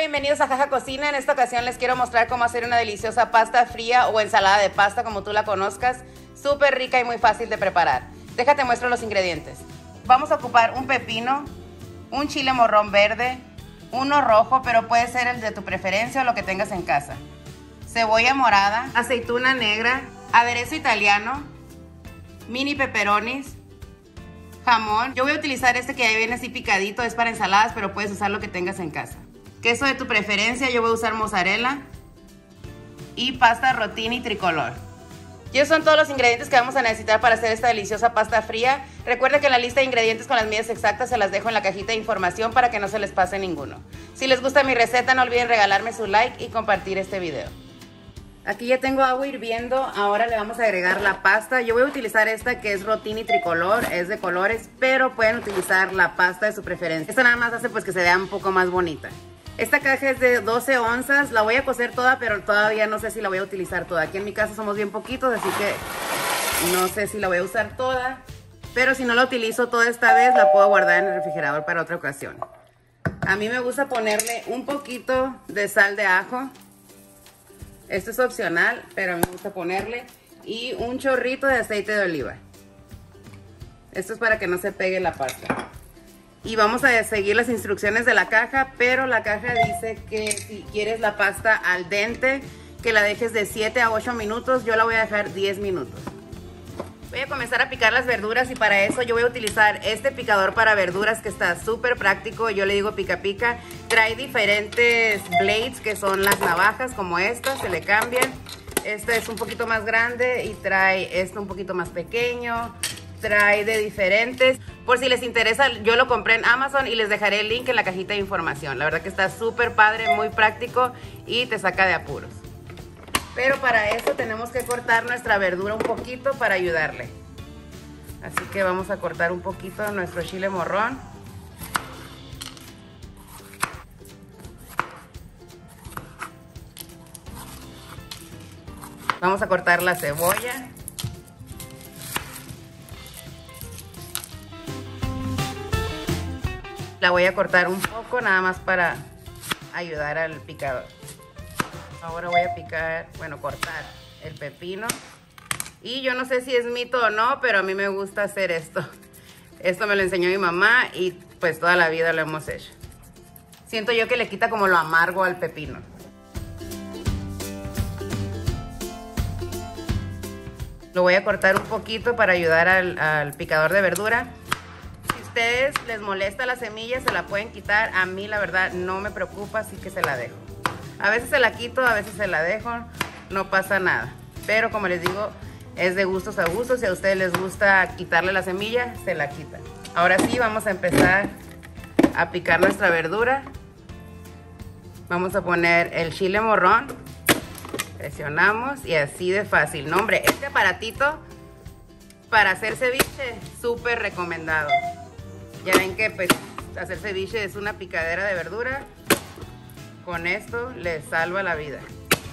bienvenidos a Jaja Cocina. En esta ocasión les quiero mostrar cómo hacer una deliciosa pasta fría o ensalada de pasta, como tú la conozcas. Súper rica y muy fácil de preparar. Déjate muestro los ingredientes. Vamos a ocupar un pepino, un chile morrón verde, uno rojo, pero puede ser el de tu preferencia o lo que tengas en casa, cebolla morada, aceituna negra, aderezo italiano, mini pepperonis, jamón. Yo voy a utilizar este que ya viene así picadito, es para ensaladas, pero puedes usar lo que tengas en casa. Queso de tu preferencia, yo voy a usar mozzarella y pasta rotini tricolor. Y esos son todos los ingredientes que vamos a necesitar para hacer esta deliciosa pasta fría. Recuerda que la lista de ingredientes con las medidas exactas se las dejo en la cajita de información para que no se les pase ninguno. Si les gusta mi receta, no olviden regalarme su like y compartir este video. Aquí ya tengo agua hirviendo, ahora le vamos a agregar la pasta. Yo voy a utilizar esta que es rotini tricolor, es de colores, pero pueden utilizar la pasta de su preferencia. Esta nada más hace pues que se vea un poco más bonita. Esta caja es de 12 onzas, la voy a cocer toda, pero todavía no sé si la voy a utilizar toda. Aquí en mi casa somos bien poquitos, así que no sé si la voy a usar toda. Pero si no la utilizo toda esta vez, la puedo guardar en el refrigerador para otra ocasión. A mí me gusta ponerle un poquito de sal de ajo. Esto es opcional, pero a mí me gusta ponerle. Y un chorrito de aceite de oliva. Esto es para que no se pegue la pasta. Y vamos a seguir las instrucciones de la caja, pero la caja dice que si quieres la pasta al dente, que la dejes de 7 a 8 minutos. Yo la voy a dejar 10 minutos. Voy a comenzar a picar las verduras y para eso yo voy a utilizar este picador para verduras que está súper práctico. Yo le digo pica pica. Trae diferentes blades que son las navajas como esta, se le cambian. Este es un poquito más grande y trae este un poquito más pequeño. Trae de diferentes. Por si les interesa, yo lo compré en Amazon y les dejaré el link en la cajita de información. La verdad que está súper padre, muy práctico y te saca de apuros. Pero para eso tenemos que cortar nuestra verdura un poquito para ayudarle. Así que vamos a cortar un poquito nuestro chile morrón. Vamos a cortar la cebolla. La voy a cortar un poco, nada más para ayudar al picador. Ahora voy a picar, cortar el pepino. Y yo no sé si es mito o no, pero a mí me gusta hacer esto. Esto me lo enseñó mi mamá y pues toda la vida lo hemos hecho. Siento yo que le quita como lo amargo al pepino. Lo voy a cortar un poquito para ayudar al picador de verdura. Si a ustedes les molesta la semilla, se la pueden quitar. A mí la verdad no me preocupa, así que se la dejo. A veces se la quito, a veces se la dejo, no pasa nada. Pero como les digo, es de gustos a gustos. Si a ustedes les gusta quitarle la semilla, se la quitan. Ahora sí, vamos a empezar a picar nuestra verdura. Vamos a poner el chile morrón. Presionamos y así de fácil. No, hombre, este aparatito para hacer ceviche, súper recomendado. Ya ven que pues hacer ceviche es una picadera de verdura. Con esto les salva la vida.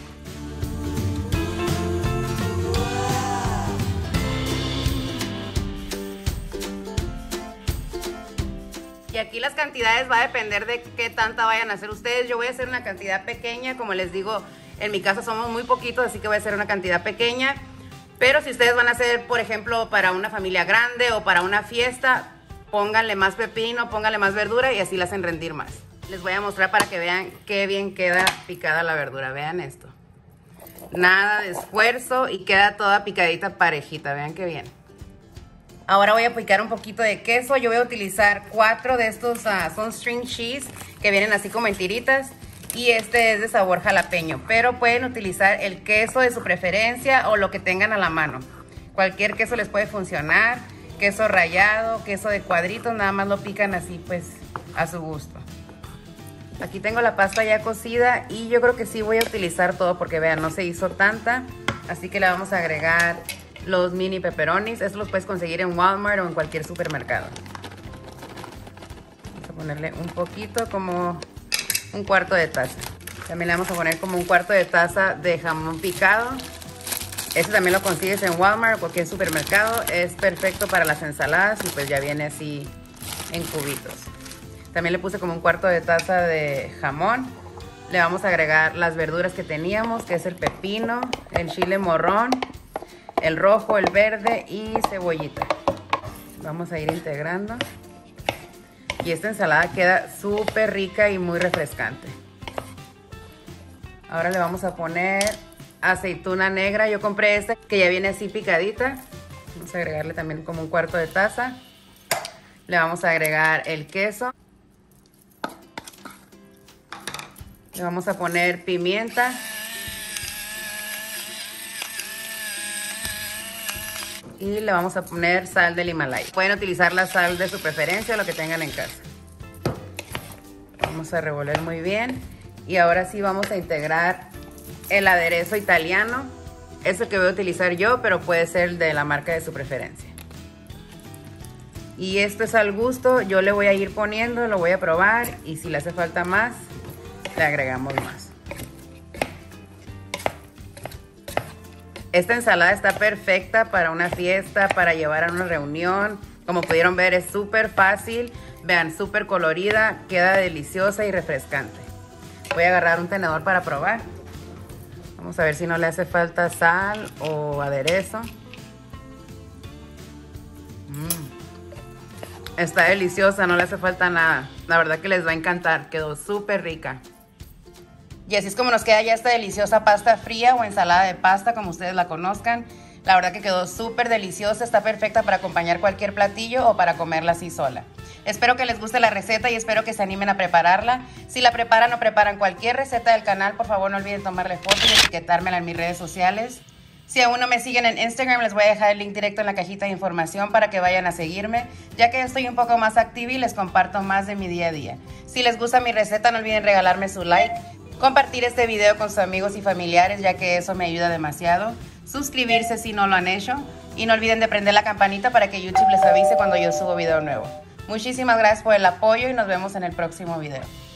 Y aquí las cantidades va a depender de qué tanta vayan a hacer ustedes. Yo voy a hacer una cantidad pequeña, como les digo, en mi casa somos muy poquitos, así que voy a hacer una cantidad pequeña. Pero si ustedes van a hacer, por ejemplo, para una familia grande o para una fiesta, pónganle más pepino, pónganle más verdura y así la hacen rendir más. Les voy a mostrar para que vean qué bien queda picada la verdura. Vean esto. Nada de esfuerzo y queda toda picadita parejita. Vean qué bien. Ahora voy a picar un poquito de queso. Yo voy a utilizar 4 de estos, son string cheese, que vienen así como en tiritas. Y este es de sabor jalapeño. Pero pueden utilizar el queso de su preferencia o lo que tengan a la mano. Cualquier queso les puede funcionar. Queso rallado, queso de cuadritos, nada más lo pican así pues a su gusto. Aquí tengo la pasta ya cocida y yo creo que sí voy a utilizar todo porque vean, no se hizo tanta. Así que le vamos a agregar los mini pepperonis. Estos los puedes conseguir en Walmart o en cualquier supermercado. Vamos a ponerle un poquito, como un cuarto de taza. También le vamos a poner como un cuarto de taza de jamón picado. Este también lo consigues en Walmart o cualquier supermercado. Es perfecto para las ensaladas y pues ya viene así en cubitos. También le puse como un cuarto de taza de jamón. Le vamos a agregar las verduras que teníamos, que es el pepino, el chile morrón, el rojo, el verde y cebollita. Vamos a ir integrando. Y esta ensalada queda súper rica y muy refrescante. Ahora le vamos a poner aceituna negra. Yo compré esta que ya viene así picadita. Vamos a agregarle también como un cuarto de taza. Le vamos a agregar el queso. Le vamos a poner pimienta. Y le vamos a poner sal del Himalaya. Pueden utilizar la sal de su preferencia o lo que tengan en casa. Vamos a revolver muy bien. Y ahora sí vamos a integrar el aderezo italiano. Es el que voy a utilizar yo, pero puede ser de la marca de su preferencia. Y esto es al gusto. Yo le voy a ir poniendo, lo voy a probar. Y si le hace falta más, le agregamos más. Esta ensalada está perfecta para una fiesta, para llevar a una reunión. Como pudieron ver, es súper fácil. Vean, súper colorida, queda deliciosa y refrescante. Voy a agarrar un tenedor para probar. Vamos a ver si no le hace falta sal o aderezo. Está deliciosa, no le hace falta nada. La verdad que les va a encantar, quedó súper rica. Y así es como nos queda ya esta deliciosa pasta fría o ensalada de pasta, como ustedes la conozcan. La verdad que quedó súper deliciosa, está perfecta para acompañar cualquier platillo o para comerla así sola. Espero que les guste la receta y espero que se animen a prepararla. Si la preparan o preparan cualquier receta del canal, por favor no olviden tomarle foto y etiquetármela en mis redes sociales. Si aún no me siguen en Instagram, les voy a dejar el link directo en la cajita de información para que vayan a seguirme, ya que estoy un poco más activa y les comparto más de mi día a día. Si les gusta mi receta, no olviden regalarme su like, compartir este video con sus amigos y familiares, ya que eso me ayuda demasiado. Suscribirse si no lo han hecho. Y no olviden de prender la campanita para que YouTube les avise cuando yo subo video nuevo. Muchísimas gracias por el apoyo y nos vemos en el próximo video.